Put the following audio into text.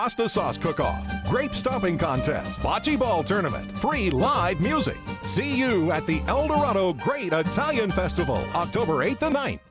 pasta sauce cook-off, grape stomping contest, bocce ball tournament, free live music. See you at the Eldorado Great Italian Festival, October 8th and 9th.